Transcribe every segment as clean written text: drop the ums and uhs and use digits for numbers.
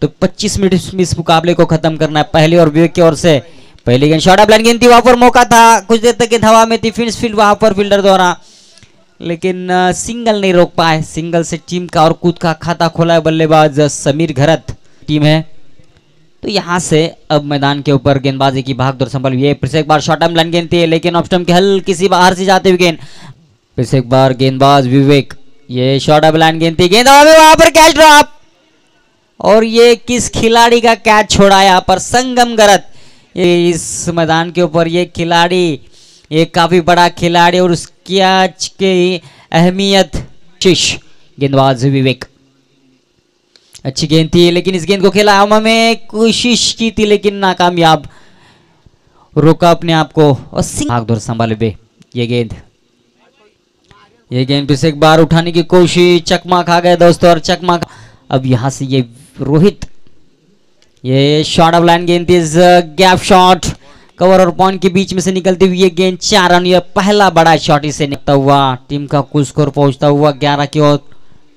तो 25 मिनट में इस मुकाबले को खत्म करना है। पहली और विवेक की ओर से पहली गेंद शॉर्ट ऑफ लाइन गेंद थी, वहां पर मौका था, कुछ देर तक गेंद हवा में थी, फिनिश फील्ड वहां पर फील्डर द्वारा, लेकिन सिंगल नहीं रोक पाए। सिंगल से टीम का और खुद का खाता खोला है बल्लेबाज समीर घरत टीम है। तो यहां से अब मैदान के ऊपर गेंदबाजी की भागदौड़ संभल हुई है। फिर से एक बार शॉर्ट लाइन गेंद थी, लेकिन ऑफ स्टंप के हल्की सी बाहर से जाते हुए गेंद, फिर से एक बार गेंदबाज विवेक, ये शॉर्ट ऑफ लाइन गेंद थी, गेंद वहां पर कैच ड्रॉप, और ये किस खिलाड़ी का कैच छोड़ा यहाँ पर, संगम गरत। ये इस मैदान के ऊपर ये खिलाड़ी, ये काफी बड़ा खिलाड़ी और उस कैच की अहमियत शीश गेंदबाज विवेक। अच्छी गेंद थी, लेकिन इस गेंद को खेला हवा में कोशिश की थी, लेकिन नाकामयाब, रोका अपने आप को और भागदौड़ संभाले हुए ये गेंद फिर से एक बार उठाने की कोशिश, चकमा खा गए दोस्तों, और चकमा अब यहां से ये रोहित, ये शॉर्ट ऑफ लाइन गेंद थी, गैप शॉट, कवर और पॉइंट के बीच में से निकलती हुई ये गेंद 4 रन, ये पहला बड़ा शॉट इसे निकलता हुआ, टीम का कुल स्कोर पहुंचता हुआ 11 की ओर।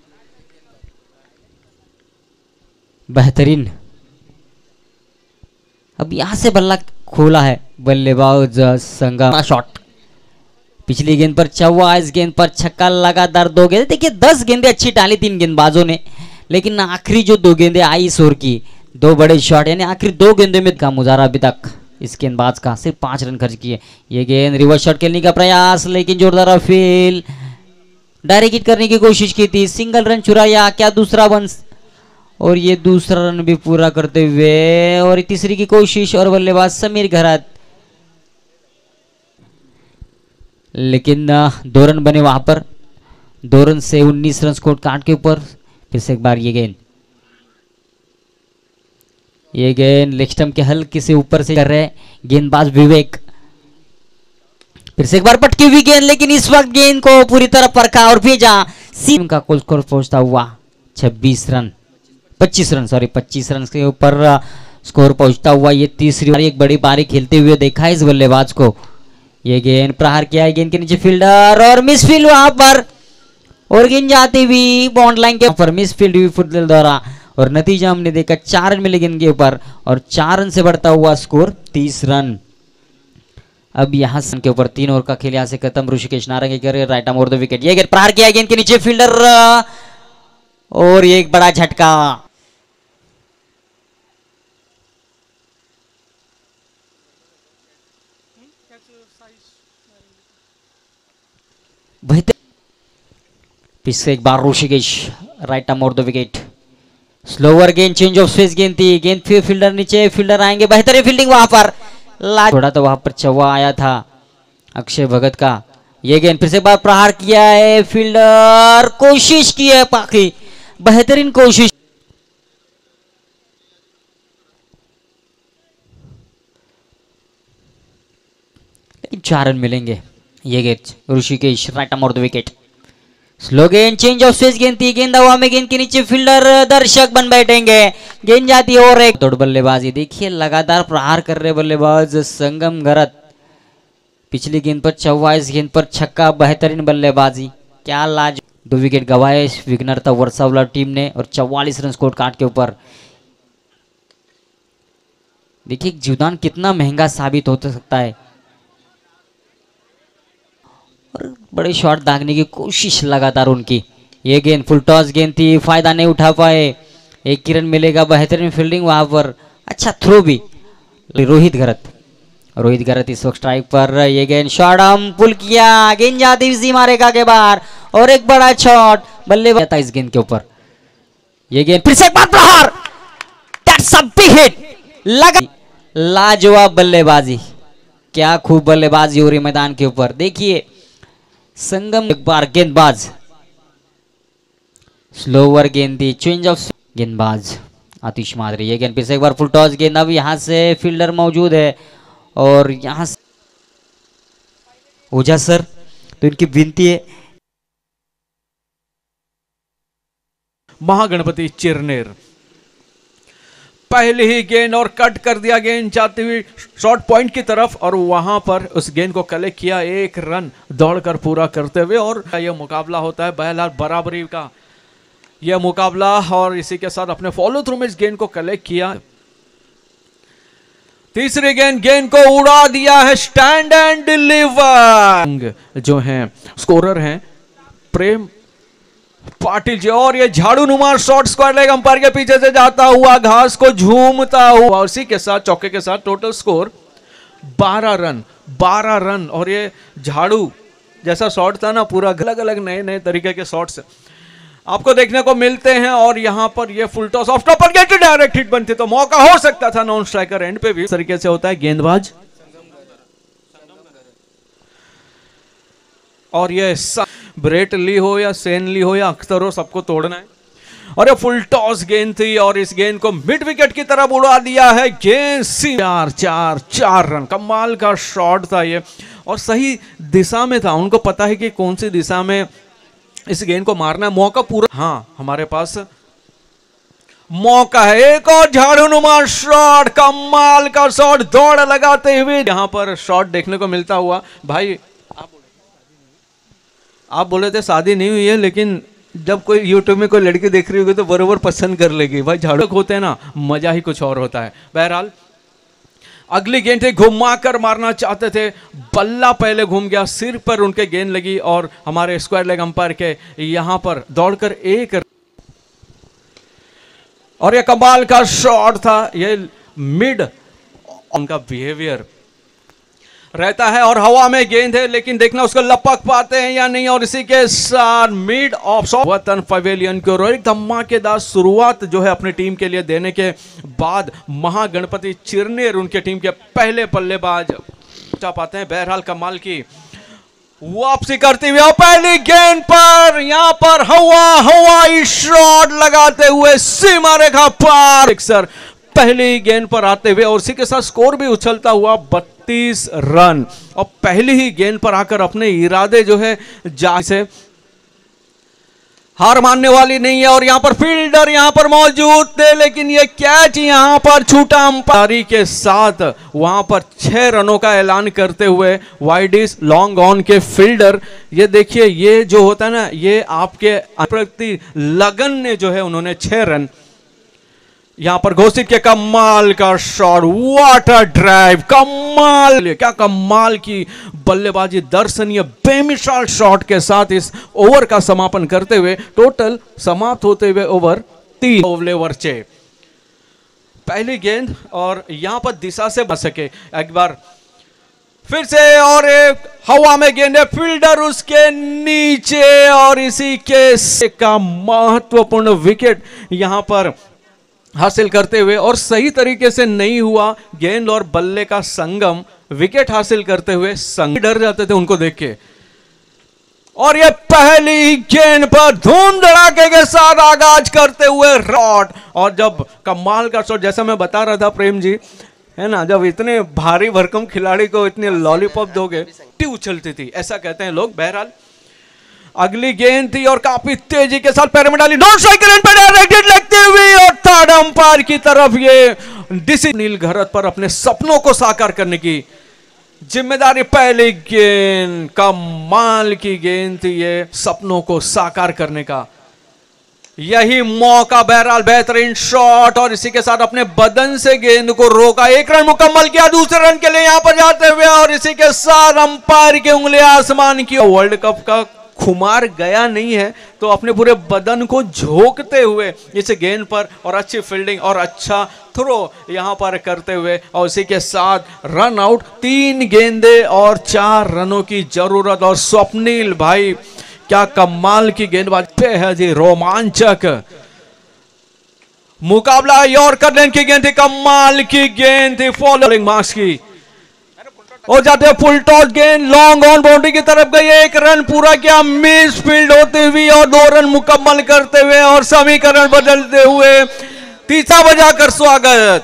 बेहतरीन, अब यहां से बल्ला खोला है बल्लेबाज संगम, शॉट, पिछली गेंद पर चौवा, इस गेंद पर छक्का, लगातार 2 गेंदें, देखिए 10 गेंदें अच्छी डाली 3 गेंदबाजों ने, लेकिन आखिरी जो 2 गेंदें आई इस ओवर की, 2 बड़े शॉट, यानी आखिरी 2 गेंदों में का मुजारा अभी तक इस गेंदबाज का सिर्फ 5 रन खर्च किए। ये गेंद रिवर्स शॉट खेलने का प्रयास, लेकिन जोरदार फील, डायरेक्ट हिट करने की कोशिश की थी, सिंगल रन चुराया, क्या दूसरा वन, और ये दूसरा रन भी पूरा करते हुए, और तीसरी की कोशिश, और बल्लेबाज समीर घरत, लेकिन 2 रन बने वहां पर, 2 रन से 19 रन स्कोर कार्ड के ऊपर। फिर से एक बार ये गेंद लेग स्टंप के हल्के से ऊपर से कर रहे गेंदबाज विवेक, फिर से एक बार पटकी हुई गेंद, लेकिन इस वक्त गेंद को पूरी तरह परखा और भेजा, टीम का कुल स्कोर पहुंचता हुआ 25 रन के ऊपर स्कोर पहुंचता हुआ। ये तीसरी बार एक बड़ी पारी खेलते हुए देखा है इस बल्लेबाज को। ये गेंद प्रहार किया है, गेंद के नीचे फील्डर और मिस फील्ड वहां पर, और गेंद जाती हुई बॉन्ड लाइन के ऊपर, मिस फील्ड हुई फुटबॉल द्वारा, और नतीजा हमने देखा 4 रन मिले गेंद के ऊपर, और 4 रन से बढ़ता हुआ स्कोर 30 रन। अब यहां के ऊपर 3 ओवर का खेल यहां से खत्म। ऋषिकेश नारंगी कर right arm over the wicket, ये गेंद प्रहार किया, गेंद के नीचे फील्डर, और ये एक बड़ा झटका, से एक बार Rishikesh right arm over the wicket, slower गेंद, चेंज ऑफ स्पेस गेंद थी, गेंद फिर फील्डर नीचे, फील्डर आएंगे, बेहतरीन फील्डिंग वहां पर, थोड़ा तो वहां पर चौवा आया था अक्षय भगत का। ये गेंद फिर से बार प्रहार किया है, फील्डर कोशिश की है, बाकी बेहतरीन कोशिश, लेकिन 4 रन मिलेंगे। ये गेंद Rishikesh right arm over the wicket, slow गेंद, चेंज ऑफ स्पेस गेंद थी, गेंद हवा में, गेंद के नीचे फील्डर, दर्शक बन बैठेंगे, गेंद जाती है, और एक दौड़ बल्लेबाजी, देखिए लगातार प्रहार कर रहे बल्लेबाज संगम घरत, पिछली गेंद पर चौवा, इस गेंद पर छक्का, बेहतरीन बल्लेबाजी, क्या लाज। 2 विकेट गवाए विघ्नरता वर्षावला टीम ने, और 44 रन स्कोर कार्ड के ऊपर। देखिए जीवदान कितना महंगा साबित हो सकता है, और बड़े शॉट दागने की कोशिश लगातार उनकी। ये गेंद फुल टॉस गेंद थी, फायदा नहीं उठा पाए, 1 रन मिलेगा, बेहतरीन फील्डिंग वहां पर, अच्छा थ्रो भी, रोहित घरत इस वक्त स्ट्राइक पर। ये गेंद शॉट हम पुल किया, गेंद जाती हुई सीमा रेखा के बाहर, और एक बड़ा शॉट बल्लेबाज था इस गेंद के ऊपर। ये गेंद फिर से एक बार प्रहार, दैट्स अ बिग हिट, लगा, लाजवाब बल्लेबाजी, क्या खूब बल्लेबाजी हो रही मैदान के ऊपर। देखिए संगम एक बार गेंदबाज, स्लोवर गेंद थी, चेंज ऑफ गेंदबाज आतिश मादरी, ये गेंद फिर से एक बार फुल टॉस गेंद, अब यहां से फील्डर मौजूद है, और यहां से ओझा सर, तो इनकी विनती है, महागणपति चिरनेर, पहले ही गेंद और कट कर दिया, गेंद जाती हुई शॉर्ट पॉइंट की तरफ, और वहां पर उस गेंद को कलेक्ट किया, 1 रन दौड़कर पूरा करते हुए, और यह मुकाबला होता है बहरहाल बराबरी का। यह मुकाबला और इसी के साथ अपने फॉलो थ्रू में इस गेंद को कलेक्ट किया। तीसरी गेंद को उड़ा दिया है, स्टैंड एंड डिलीवर। जो हैं स्कोरर हैं प्रेम पाटिल जी, और ये झाड़ू नुमा शॉट स्क्वायर लेग अंपायर के पीछे से जाता हुआ घास को झूमता हुआ, उसी के साथ चौके के साथ टोटल स्कोर 12 रन। और ये झाड़ू जैसा शॉट था ना, पूरा अलग अलग नए नए तरीके के शॉट्स आपको देखने को मिलते हैं। और यहां पर ये फुल टॉस ऑफ टॉपर गेट डायरेक्ट हिट बनती तो मौका हो सकता था नॉन स्ट्राइकर एंड पे भी। इस तरीके से होता है गेंदबाज, और ये ब्रेट ली हो या सेन ली हो या अख्तर हो, सबको तोड़ना है। और ये फुल टॉस गेंद थी और इस गेंद को मिड विकेट की तरफ उड़ा दिया है। गेंद 4 रन, कमाल का शॉट था ये, और सही दिशा में था। उनको पता है कि कौन सी दिशा में इस गेंद को मारना है। मौका पूरा, हाँ हमारे पास मौका है। एक और झाड़ू नुमा शॉट, कमाल का शॉट, दौड़ लगाते हुए यहां पर शॉट देखने को मिलता हुआ। भाई आप बोले थे शादी नहीं हुई है, लेकिन जब कोई यूट्यूब में कोई लड़की देख रही होगी तो बरोबर पसंद कर लेगी। भाई झाड़ू होते हैं ना, मजा ही कुछ और होता है। बहरहाल अगली गेंद थी, घुमा कर मारना चाहते थे, बल्ला पहले घूम गया, सिर पर उनके गेंद लगी और हमारे स्क्वायर लेग अंपायर के यहां पर दौड़कर एक, और ये कमाल का शॉट था। ये मिड उनका बिहेवियर रहता है और हवा में गेंद है, लेकिन देखना उसको लपक पाते हैं या नहीं। और इसी के साथ मिड ऑफ वतन पवेलियन की ओर एक धमाकेदार शुरुआत जो है अपनी टीम के लिए देने के बाद महागणपति चिरनेर उनके टीम के पहले बल्लेबाज पहुंचा पाते हैं। बहरहाल कमाल की वापसी करते हुए और पहली गेंद पर यहां पर हवाई शॉट लगाते हुए सीमा रेखा पार सिक्सर पहली गेंद पर आते हुए, और उसी के साथ स्कोर भी उछलता हुआ 32 रन। और पहली ही गेंद पर आकर अपने इरादे जो है से हार मानने वाली नहीं है। और यहां पर फील्डर यहां पर मौजूद थे, लेकिन ये कैच यहां पर छूटा अंपायरी के साथ। वहां पर 6 रनों का ऐलान करते हुए वाइडिस लॉन्ग ऑन के फील्डर, ये देखिए, ये जो होता है ना, ये आपके प्रति लगन ने जो है उन्होंने 6 रन यहां पर घोषित किया। कमाल का शॉट, वाटर ड्राइव, कमाल, क्या कमाल की बल्लेबाजी, दर्शनीय बेमिसाल शॉट के साथ इस ओवर का समापन करते हुए टोटल समाप्त होते हुए ओवर 3 ओवर 6 पहली गेंद, और यहां पर दिशा से बच सके एक बार फिर से, और एक हवा में गेंद है, फील्डर उसके नीचे, और इसी के का महत्वपूर्ण विकेट यहां पर हासिल करते हुए, और सही तरीके से नहीं हुआ गेंद और बल्ले का संगम, विकेट हासिल करते हुए संग डर जाते थे उनको देख के। और ये पहली गेंद पर धूम धड़ाके के साथ आगाज करते हुए शॉट, और जब कमाल का शॉट, जैसा मैं बता रहा था प्रेम जी, है ना, जब इतने भारी भरकम खिलाड़ी को इतने लॉलीपॉप दोगे, उछलती थी, ऐसा कहते हैं लोग। बहरहाल अगली गेंद थी और काफी तेजी के साथ पैर में डाली, नॉन स्ट्राइकर एंड पे डायरेक्ट हिट लगते हुए, और थर्ड अंपायर की तरफ ये नील घरत पर अपने सपनों को साकार करने की जिम्मेदारी। पहली गेंद कमाल की गेंद थी, ये सपनों को साकार करने का यही मौका। बहरहाल बेहतरीन शॉट, और इसी के साथ अपने बदन से गेंद को रोका, 1 रन मुकम्मल किया दूसरे रन के लिए यहां पर जाते हुए, और इसी के साथ अंपायर की उंगलियां आसमान की। वर्ल्ड कप का खुमार गया नहीं है तो अपने पूरे बदन को झोंकते हुए इस गेंद पर, और अच्छी फील्डिंग और अच्छा थ्रो यहां पर करते हुए, और इसी के साथ रन आउट, 3 गेंदे और 4 रनों की जरूरत। और स्वप्निल भाई क्या कमाल की गेंदबाजी, बेहद ही रोमांचक मुकाबला। यॉर्कर लेन की गेंद थी, कमाल की गेंद थी, फॉलोइंग मार्क्स की, और जाते हैं फुल टॉस गेंद लॉन्ग ऑन बाउंड्री की तरफ गई, 1 रन पूरा किया मिस फील्ड होते हुए, और 2 रन मुकम्मल करते हुए, और समीकरण बदलते हुए तीसरा बजाकर स्वागत।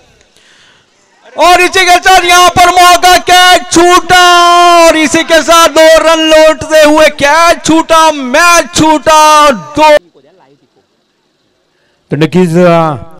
और इसी के साथ यहां पर मौका, कैच छूटा, और इसी के साथ 2 रन लौटते हुए कैच छूटा, मैच छूटा, 2